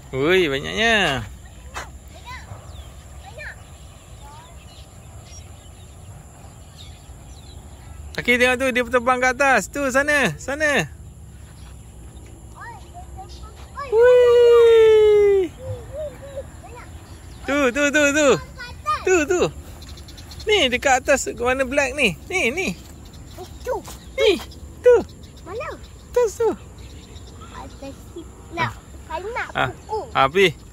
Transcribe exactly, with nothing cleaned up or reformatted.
Ui, banyaknya. Okey, tengok tu dia terbang ke atas. Tu sana, sana. Wih. Tu, tu, tu, tu. Tu, tu. Ni dekat atas warna black ni. Ni, ni. Tu. Ni, tu. Mana? Atas tu. Atas ni. Nak. Kau nak Ah, kuku. ah, pergi.